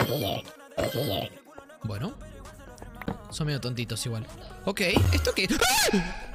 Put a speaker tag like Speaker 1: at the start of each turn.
Speaker 1: Bueno. Son medio tontitos igual. Ok, ¿esto qué? ¡Ah!